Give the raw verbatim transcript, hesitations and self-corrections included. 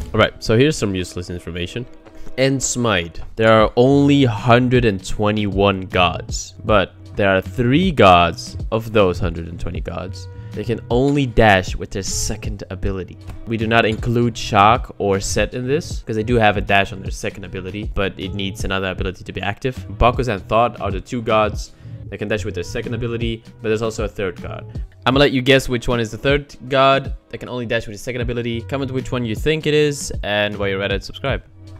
Alright, so here's some useless information. In Smite, there are only one hundred twenty-one gods, but there are three gods of those one hundred twenty gods. They can only dash with their second ability. We do not include Shock or Set in this, because they do have a dash on their second ability, but it needs another ability to be active. Bakus and Thought are the two gods that can dash with their second ability, but there's also a third god. I'm gonna let you guess which one is the third god that can only dash with his second ability. Comment which one you think it is, and while you're at it, subscribe.